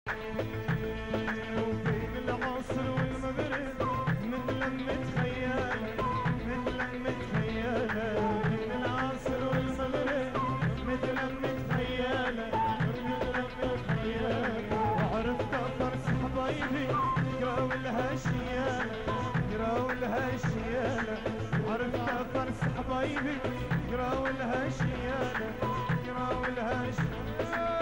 وبين العصر والمغرب متلمت خيالة متلمت خيالة بين العصر والمغرب متلمت خيالة متلمت خيالة وعرفت فرس حبايبي يقراوا لها شيالة يقراوا لها شيالة عرفت فرس حبايبي يقراوا لها شيالة يقراوا لها شيالة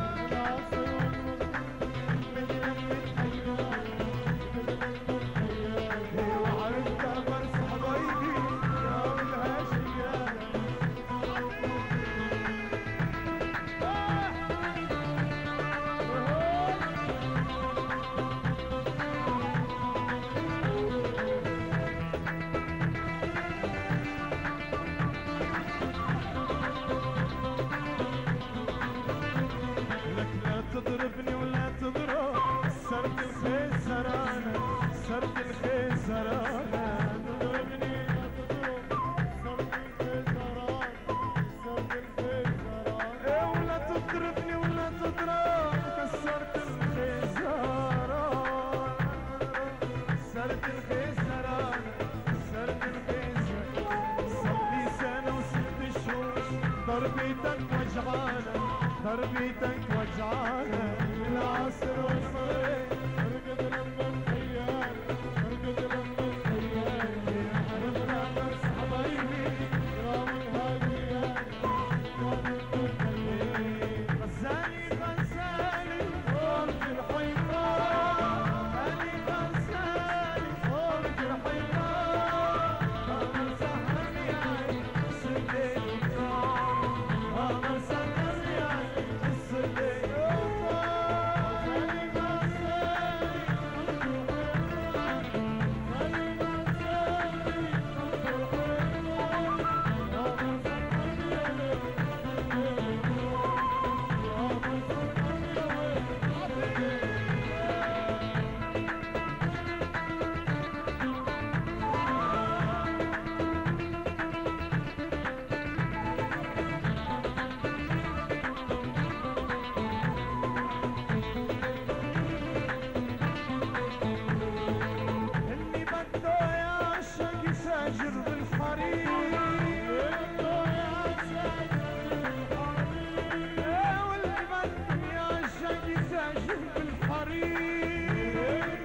تضربني ولا تضرب سرد الخيزرانة سرد الخيزرانة تضربني ولا تضرب سرد الخيزرانة سرد الخيزرانة ولا تضربني ولا تضرب كسرت الخيزرانة سرد الخيزرانة سرد الخيزرانة صار لي سنة وست شهور ضربيتك وجعانة تربيتك وجعانة العصر والمغرب ارقد لما الخيال ارقد لما الخيال عرفنا بس حبايبي كرام الهاديات غزالي غزالي فوق الحيطان غزالي غزالي فوق الحيطان قمر سهرني عين سليل قمر سهرني عين ساجر بالحريق واللي بده يعشق يساجر بالحريق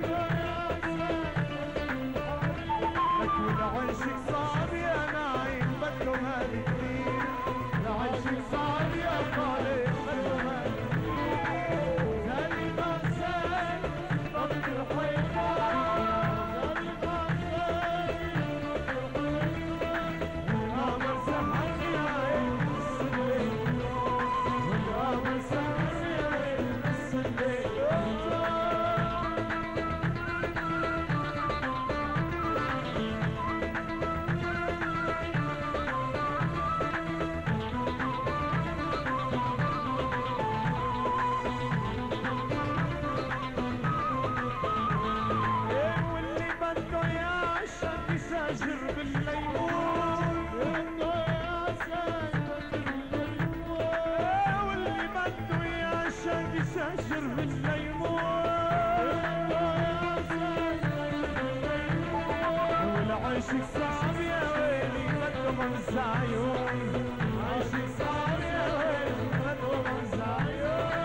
لك والعشق صعب يا نايم بده هادي كثير العشق صعب يا طالب بده هادي كثير زالي غزال ضد الحيطان ساجر بالليمون بده يساجر بالليمون واللي بده يعشق يساجر بالليمون بده يساجر بالليمون والعشق صعب يا ويلي بده غمز عيون عشق صعب يا ويلي بده غمز عيون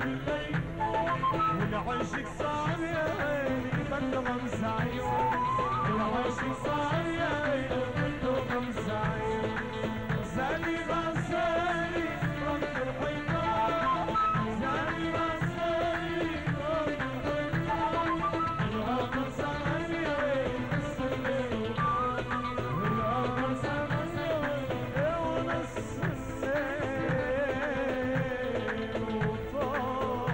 والعشق صار يا عيني بده غمس عيون العشق صار يا عيني بده غمس عيون زاني غزالي رب الحيطان زاني غزالي رب الحيطان القمر صار يا عيني نص الليل القمر صار يا عيني ونص الليل وطار.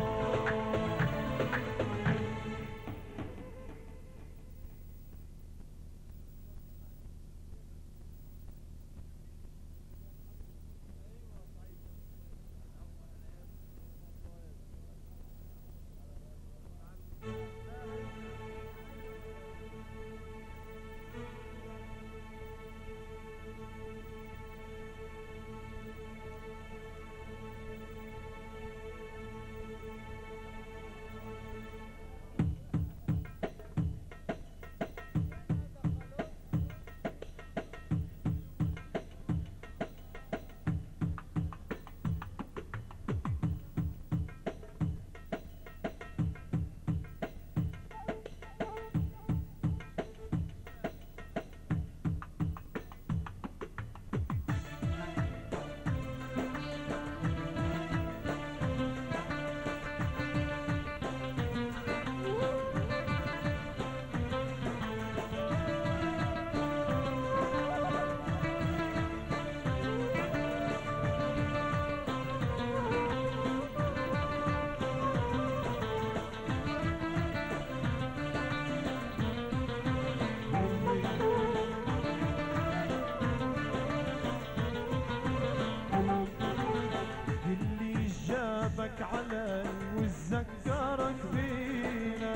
علي وتذكرك فينا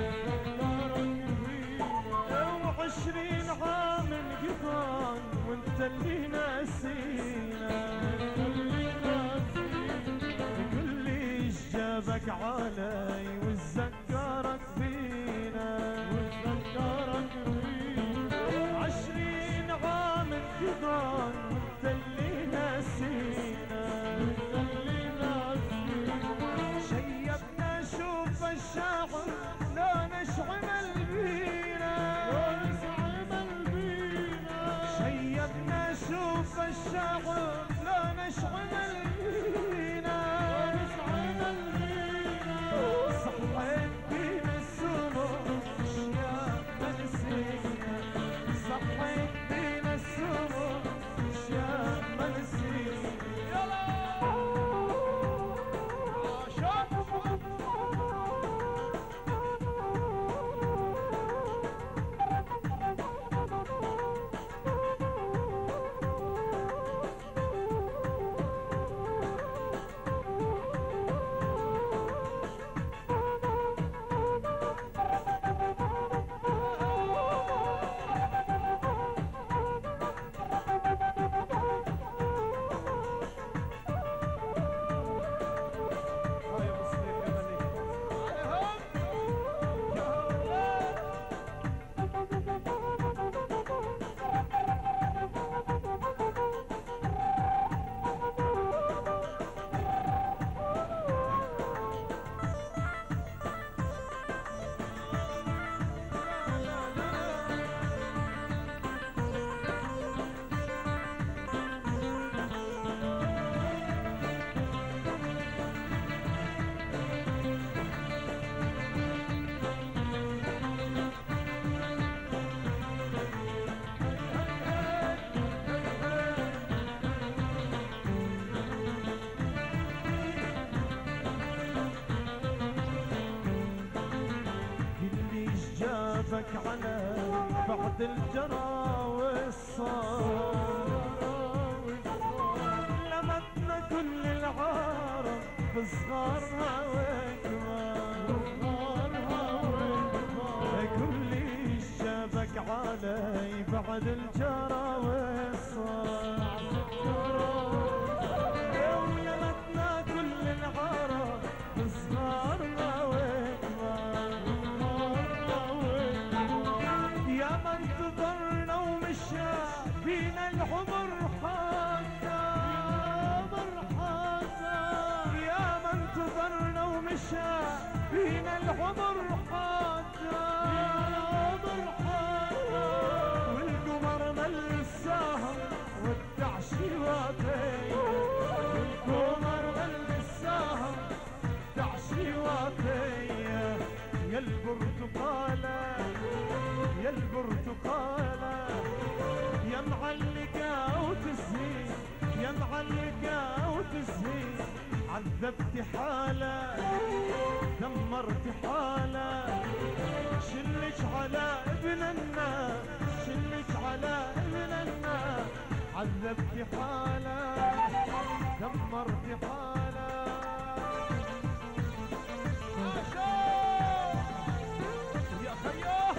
و20 عام انقضان وانت اللي ناسينا قل لي ايش جابك علي وتذكرك فينا 20 عام انقضان وانت اللي ناسينا الشاعر لا نشعمل بينا شيبنا شوف الشاعر لا نشعمل بينا صحيت بينا السمر اشياء ما نسينا صحيت بينا السمر اشياء ما نسينا جابك علي بعد الجرى والصار لمتنا كل العالم بصغارها وكبار كل جابك علي بعد الجرى والصار لمتنا كل العالم بصغارها انتظرنا ومشى فينا العمر حاجة يا ما انتظرنا معلقة وتزهيد عذبت حالة دمرت حالة شلك على ابن الناس شلك على ابن الناس عذبت حالة دمرت حالة يا خياه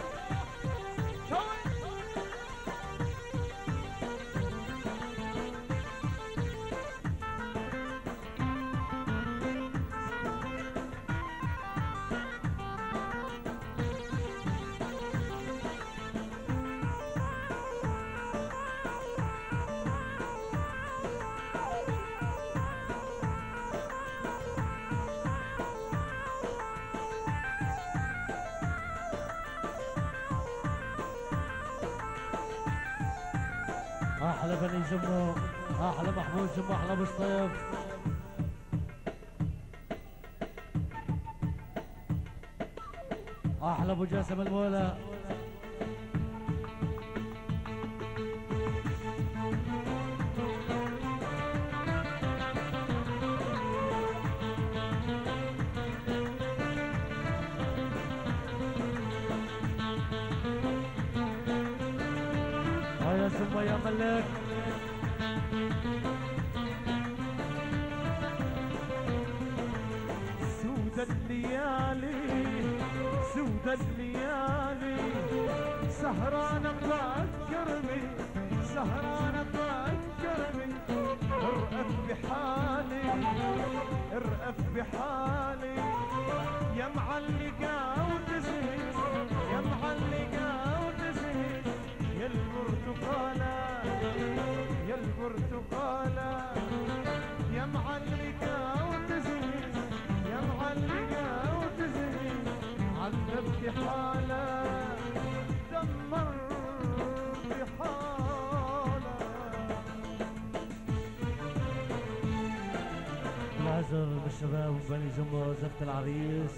احلى بني جمو، احلى محمود جمو، احلى ابو سطيف. احلى ابو جاسم المولى. يا سمو يا ملك. سود الليالي سود الليالي سهرانة تذكرني سهرانة تذكرني ارأف بحالي ارأف بحالي يا معلقة وتزهد يا معلقة وتزهد يا البرتقالة يا البرتقالة يا معلقة وتزهد يا معلقة وتزهد عذبت حالة دمرت حالة. العذر بالشباب وبني جمو زفت العريس.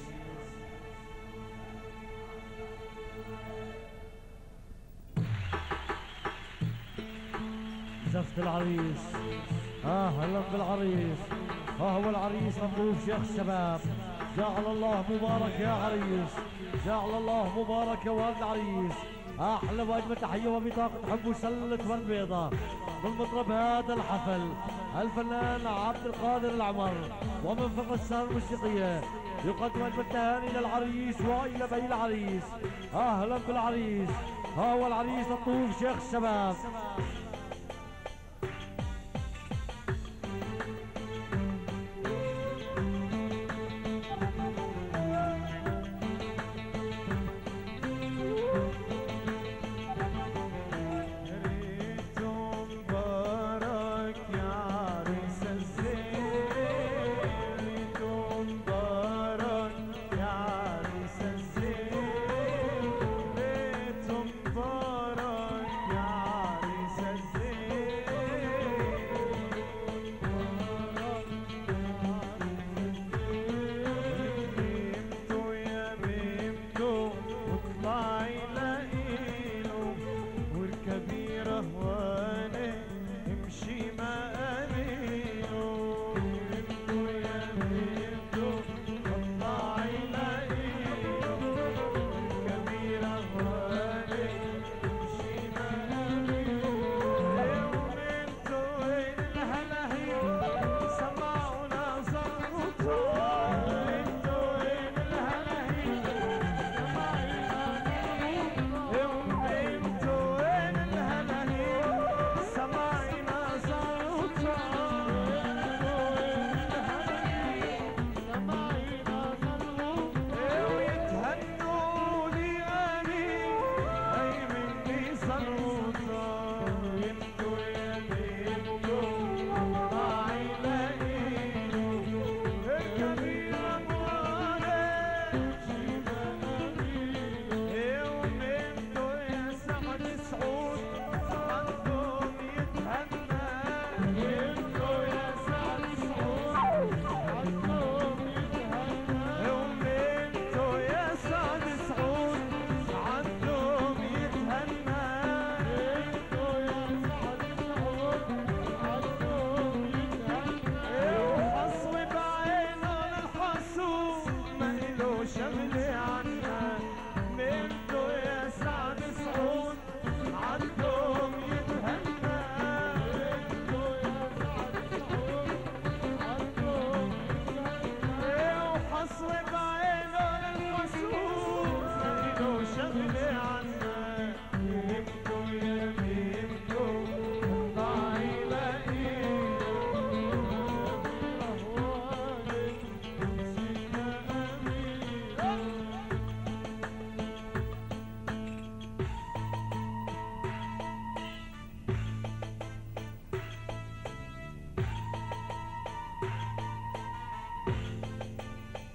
زفت العريس. اهلا بالعريس. هو العريس مطلوب شيخ الشباب. جعل الله مبارك يا عريس، جعل الله مبارك يا ولد العريس. احلى واجمل تحيه وبطاقه حب وسله ورد بيضاء من مطرب هذا الحفل الفنان عبد القادر العمر، ومن فرقه السهر الموسيقيه يقدم اجمل التهاني للعريس والى بي العريس. اهلا بالعريس. هو العريس مطلوب شيخ الشباب.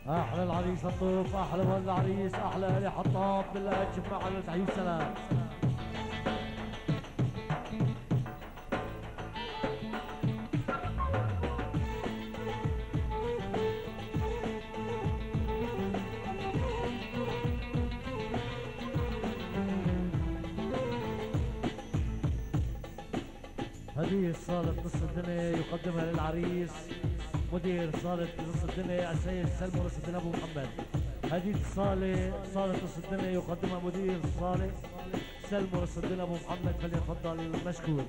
احلى العريس الطوف، احلى ولد العريس، احلى الي حطاب بالله اجمع على تحية سلام. هدية صالة نص الدنيا يقدمها للعريس مدير صالة نص الدنيا السيد سلمى نص الدنيا ابو محمد. هدية صالة نص الدنيا يقدمها مدير صالة سلمى نص الدنيا ابو محمد، فليتفضل مشكور.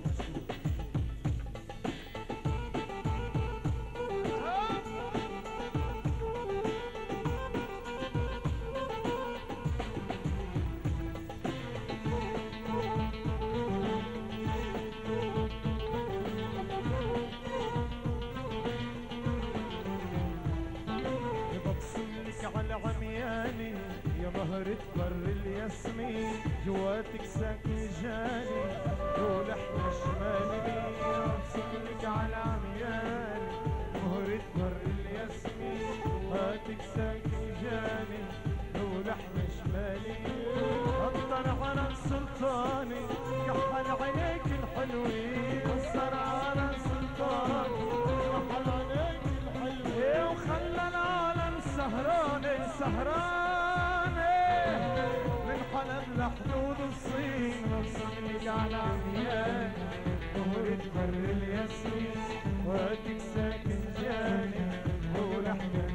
على عمياني يا مهرة بر الياسمين، جواتك ساكن جاني ولحنا شمالي. ابصملك على عمياني مهرة بر الياسمين، جواتك ساكن جاني ولحنا شمالي. اطلع على سلطاني كحل عينيك الحلوين، كسر على سلطاني كحل عينيك الحلوين، وخلى العالم سهراني سهراني من حلب لحدود الصين. وصلك على عميان مهرة بر الياسمين، وادك ساكن جاني ولحنا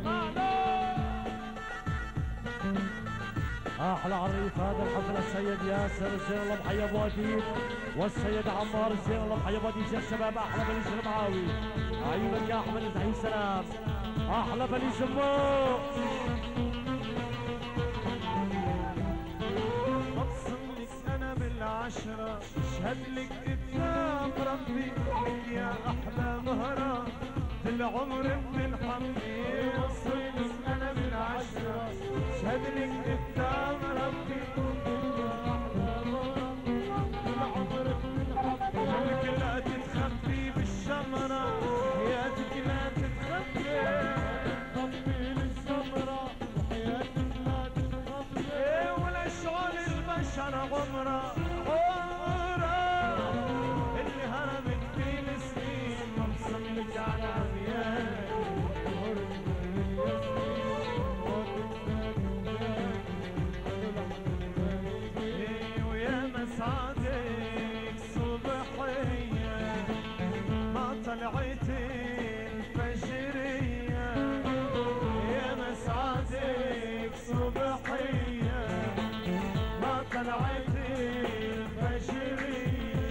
احلى عريس هذا الحفل السيد ياسر الزين الله محيى ابو اديب، والسيد عمار الزين الله محيى ابو اديب. يا شباب احلى بليز المعاوي، عيونك يا احمد تحية سلام. احلى بليز امه. بقسم لك انا بالعشرة، اشهد لك قدام ربي لك يا احلى مهرة العمر من حمدي. بقسم لك انا بالعشرة، اشهد لك قدام ربي لك يا احلى مهرة العمر من حمدي. حياتك لا تتخبي بالشمرة، حياتك لا تتخبي بالشمرة، وحياتك لا تتخبي ولا شغل البشر عمره اللي هربت فيه السنين. مبصملك على عميان ويا مسعدك صبحية ما طلعت الفجرية، يا مسعدك صبحية ما طلعت الفجرية.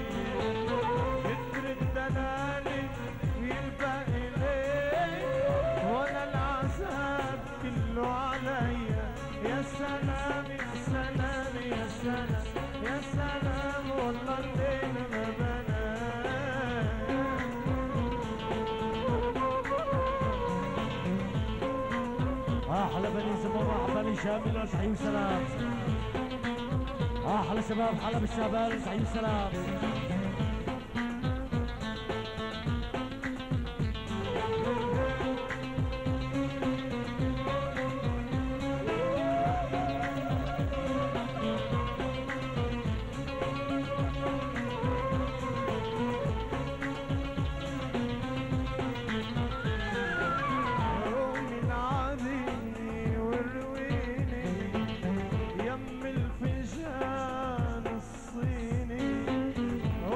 كتر الدلالك يلبق إليك ولا العذاب كله عليا. يا سلام يا سلام يا سلام يا سلام والله الليل ما بنام. احلى بني زمامة بني شامل تحية وسلام. احلى شباب حلب الشباب تحية وسلام. رومي العادي ورويني يم الفنجان الصيني،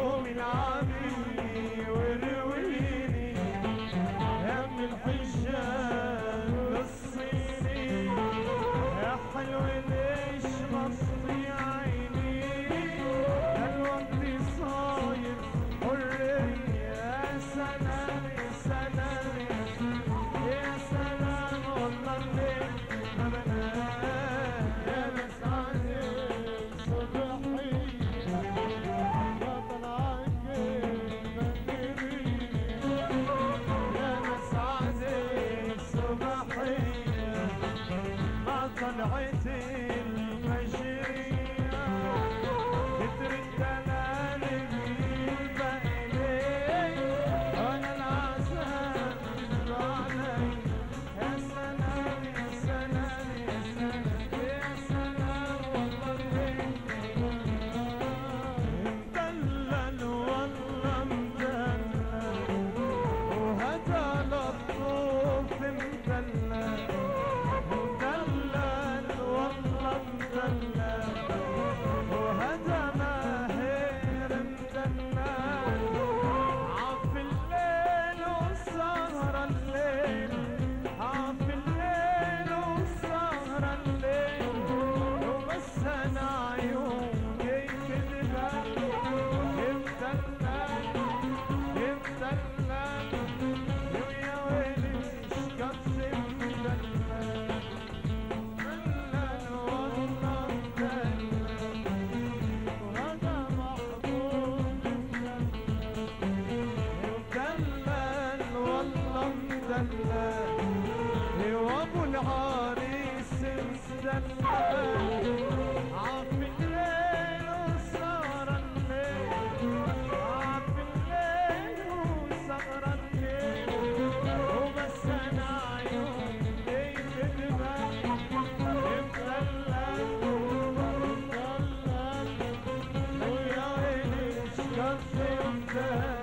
مدلل وابو العريس مدلل عاف الليل وسهر الليل عاف الليل وسهر الليل وبس انا عيوني تدمع مدلل ويا عيني شكرت مدلل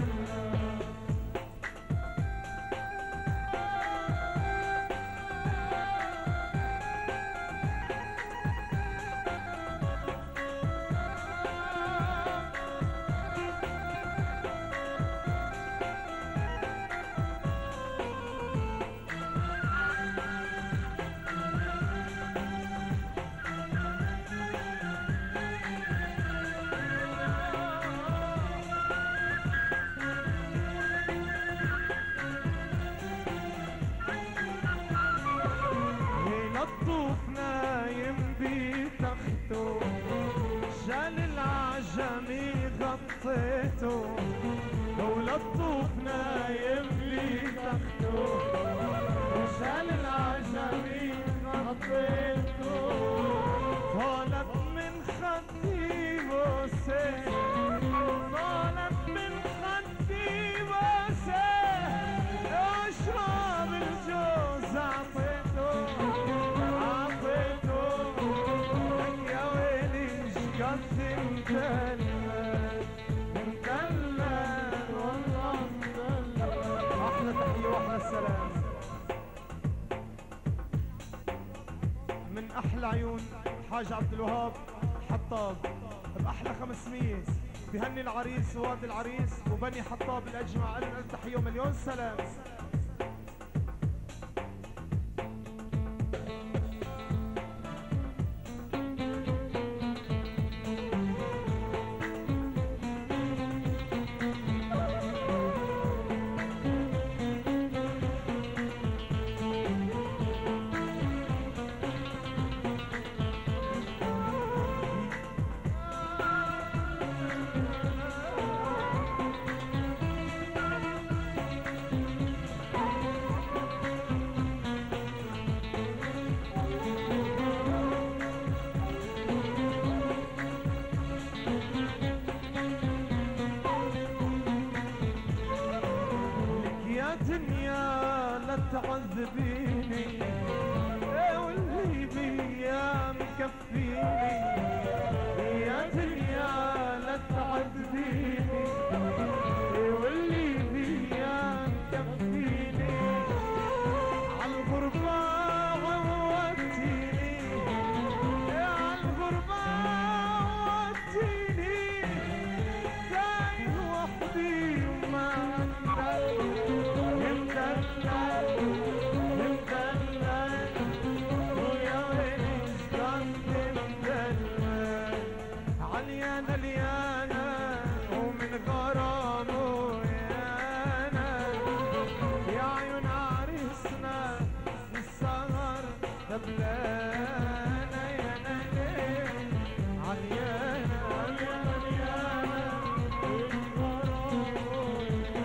الطوف نايم بتخته شال العجمي غطيته لولا الطوف نايم بتخته شال العجمي غطيته طالت من خدي بوسه طالت من خدي بوسه اشرب الجوز عطيته احلى تحيه واحلى السلام من احلى عيون حاج عبد الوهاب حطاب باحلى 500 بهني العريس ووالد العريس وبني حطاب الاجمع. الف تحيه ومليون سلام. دنيا لا تعذبيني واللي بيا مكفيني يا دنيا لا تعذبيني واللي بيا مكفيني عالغربة عودتيني عالغربة عودتيني تايه وحدي وما عليانا ليانا ومن غرامه يانا يا عيون عريسنا السهر دبلانا يانا ليه عليانا عليانا ليانا ومن غرامه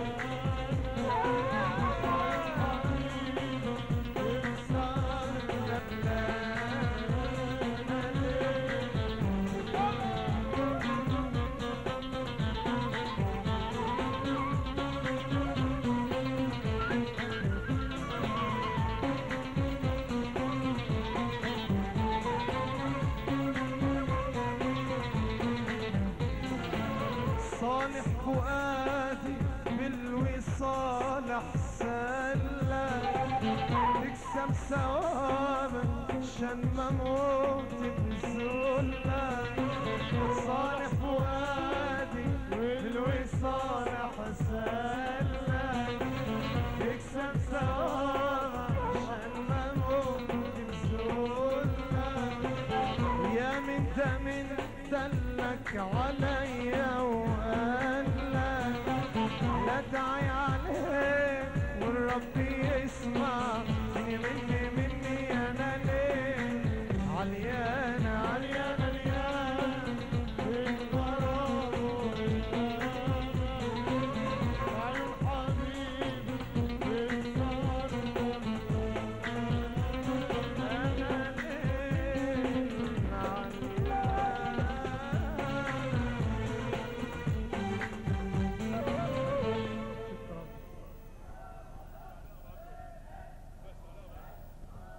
صالح فؤادي بالوصال احسن تكسب ثواب عشان ما موت بذلة صالح فؤادي بالوصال احسن تكسب ثواب عشان ما موت بذلة يا من ده من دلك عليا وقالك لا داعي عليك والرب يسمع مني انا ليه عليانا عليانا ليانا بالغرام عيون حبيبي بالغرام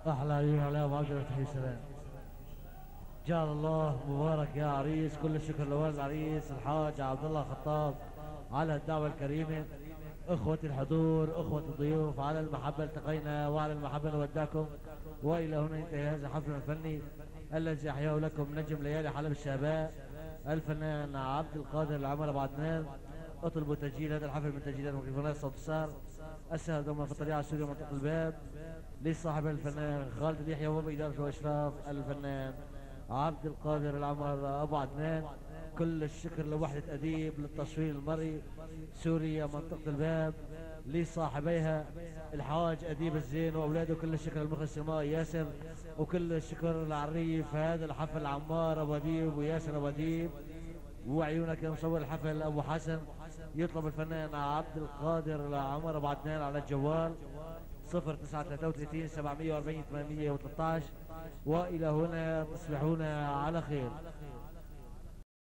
احلى عيون على ابو عبد الفتاح سلام. جعل الله مبارك يا عريس. كل الشكر لوالد العريس الحاج عبد الله خطاب على الدعوه الكريمه. اخوة الحضور، اخوة الضيوف، على المحبة التقينا وعلى المحبة نودعكم. والى هنا ينتهي هذا الحفل الفني الذي احياه لكم نجم ليالي حلب الشهباء الفنان عبد القادر العمر ابو عدنان. اطلبوا تسجيل هذا الحفل من تسجيلات ميكروفونات صوت السار السهل دوما في الطريقة السورية منطقة الباب لصاحب الفنان خالد اليحيى وبإدارة وإشراف الفنان عبد القادر العمر ابو عدنان. كل الشكر لوحدة أديب للتصوير المرئي سوريا منطقة الباب لصاحبيها الحاج أديب الزين وأولاده. كل الشكر للمخرج السينمائي ياسر، وكل الشكر للعريف هذا الحفل عمار أبو أديب وياسر أبو أديب. وعيونك يا مصور الحفل أبو حسن. يطلب الفنان عبد القادر عمر أبو عدنان على الجوال 0933 740 813. وإلى هنا تصبحون على خير.